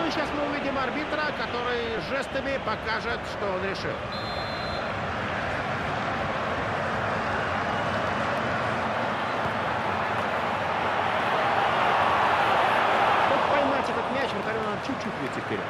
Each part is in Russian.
и сейчас мы увидим арбитра, который жестами покажет, что он решил. Чтобы поймать этот мяч, вратарю надо чуть-чуть выйти вперед.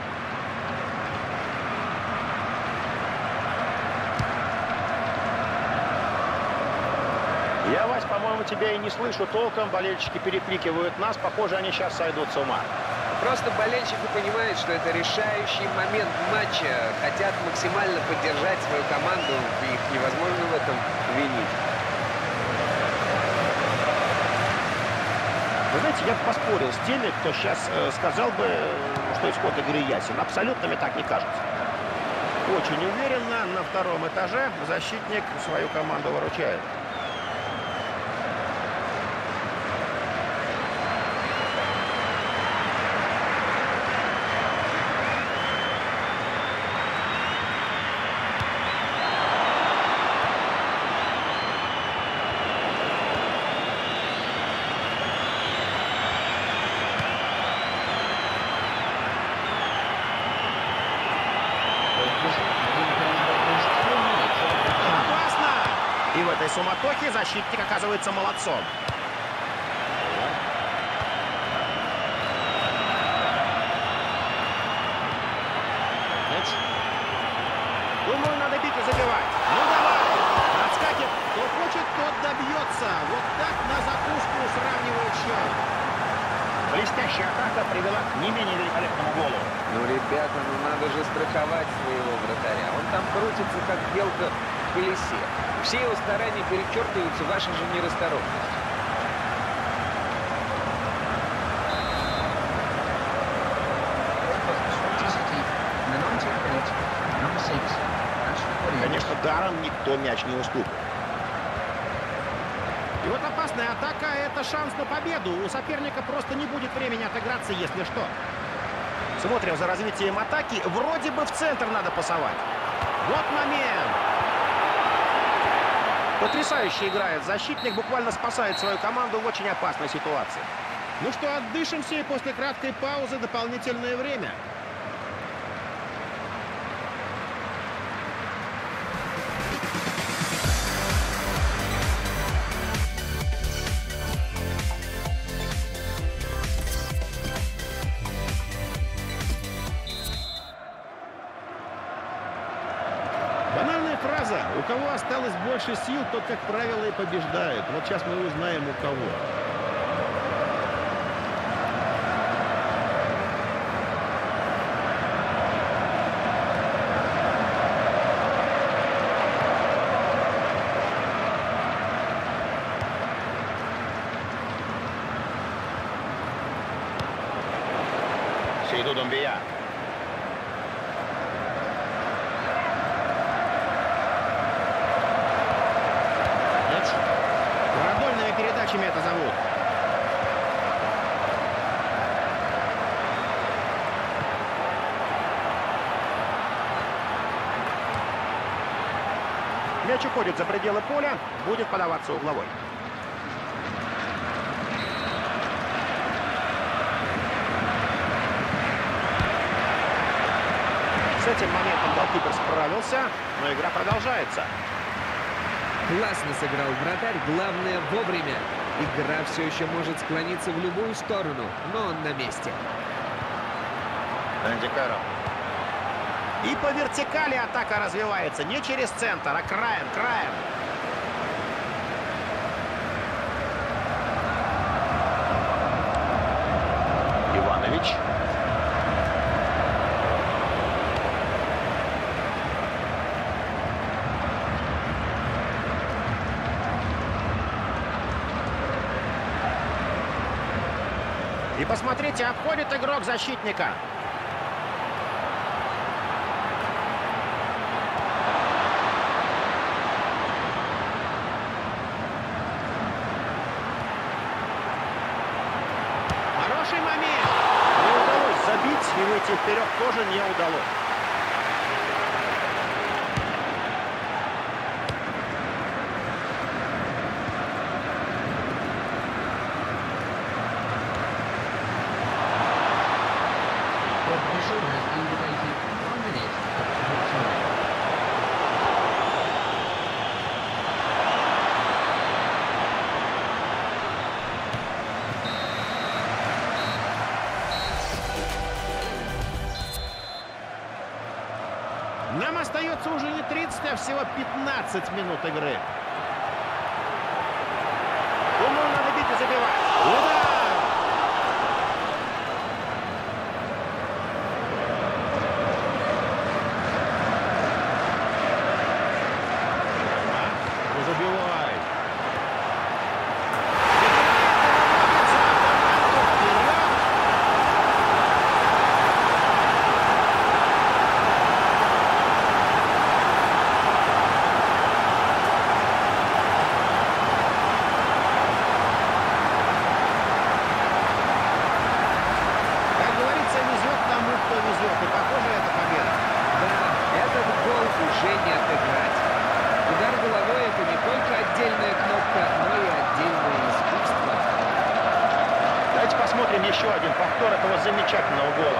Я, Вась, по-моему, тебя и не слышу толком. Болельщики перекрикивают нас. Похоже, они сейчас сойдут с ума. Просто болельщики понимают, что это решающий момент матча. Хотят максимально поддержать свою команду. И их невозможно в этом винить. Вы знаете, я бы поспорил с теми, кто сейчас сказал бы, что исход игры ясен. Абсолютно мне так не кажется. Очень уверенно на втором этаже защитник свою команду выручает. И в этой суматохе защитник оказывается молодцом. Думаю, надо бить и забивать. Ну давай! Отскакивает. Кто хочет, тот добьется. Вот так на закуску сравнивают счет. Блестящая атака привела к не менее великолепному голу. Ну, ребята, ну надо же страховать своего вратаря. Он там крутится, как белка в колесе. Все его старания перечеркиваются вашей же нерасторопностью. Конечно, даром никто мяч не уступит. И вот опасная атака – это шанс на победу. У соперника просто не будет времени отыграться, если что. Смотрим за развитием атаки. Вроде бы в центр надо пасовать. Вот момент. Потрясающе играет защитник. Буквально спасает свою команду в очень опасной ситуации. Ну что, отдышимся и после краткой паузы дополнительное время. Банальная фраза. У кого осталось больше сил, тот, как правило, и побеждает. Вот сейчас мы узнаем, у кого. Сейду Домбия. Продольными передачами это зовут. Мяч уходит за пределы поля. Будет подаваться угловой. С этим моментом голкипер справился, но игра продолжается. Классно сыграл вратарь, главное вовремя. Игра все еще может склониться в любую сторону, но он на месте. Энди Кэрролл. И по вертикали атака развивается не через центр, а краем. Иванович. И посмотрите, обходит игрок защитника. Хороший момент. Не удалось забить и выйти вперед тоже не удалось. Official has indicated 1 minute of time. Нам остается уже не 30, а всего 15 минут игры. Думаю, надо бить и забивать. Удар! Ну, забивай. Как говорится, везет тому, кто везет. И похоже, это победа. Да, этот гол уже не отыграть. Удар головой — это не только отдельная кнопка, но и отдельное искусство. Давайте посмотрим еще один повтор этого замечательного гола.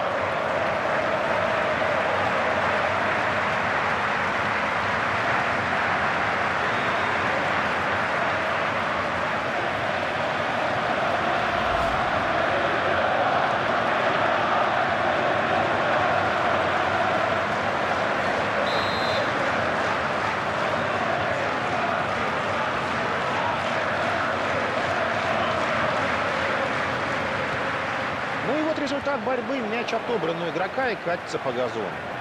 Ну и вот результат борьбы. Мяч отобран у игрока и катится по газону.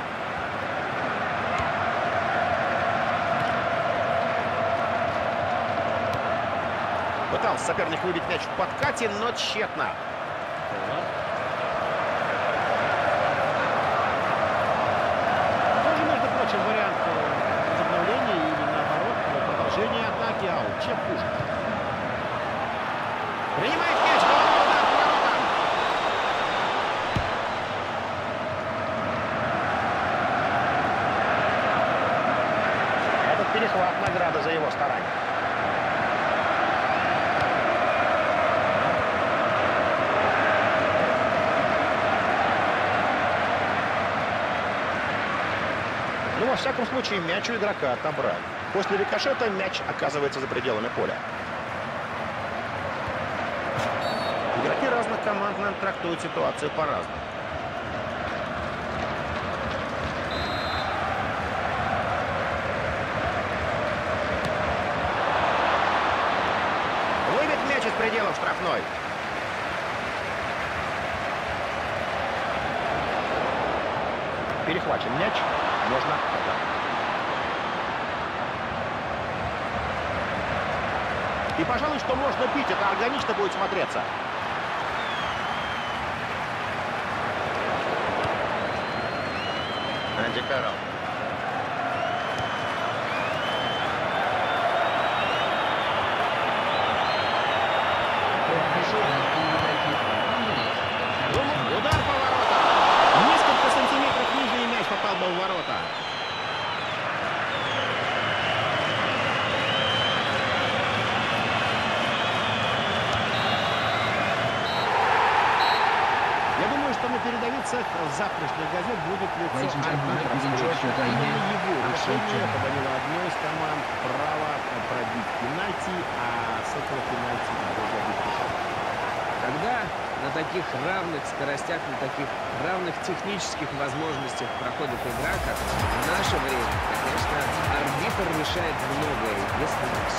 Пытался соперник выбить мяч в подкате, но тщетно. Тоже, между прочим, вариант возобновления или наоборот продолжения атаки. Аут. Чем хуже? Принимает мяч. Головной удар по воротам. Этот перехват — награда за его старания. Ну, во всяком случае, мяч у игрока отобрали. После рикошета мяч оказывается за пределами поля. Игроки разных команд, наверное, трактуют ситуацию по-разному. Выбит мяч из пределов штрафной. Перехвачен мяч. Можно отдать. И, пожалуй, что можно бить. Это органично будет смотреться. Анди Карл. Official has indicated 1 minute of time. Удар по воротам. Несколько сантиметров ниже, и мяч попал бы в ворота. Я думаю, что на передовицах завтрашних газет будет Ladies лицо and gentlemen, арбитра. we enjoyed your day Именно here. его We'll see you решение tomorrow. подарило одной из команд право пробить пенальти, а с этого пенальти надо забить еще. Когда на таких равных скоростях, на таких равных технических возможностях проходит игра, как в наше время, конечно, арбитр решает многое, если не все.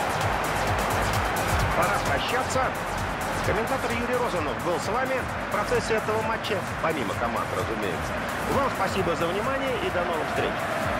Пора прощаться. Комментатор Юрий Розанов был с вами в процессе этого матча, помимо команд, разумеется. Вам спасибо за внимание и до новых встреч.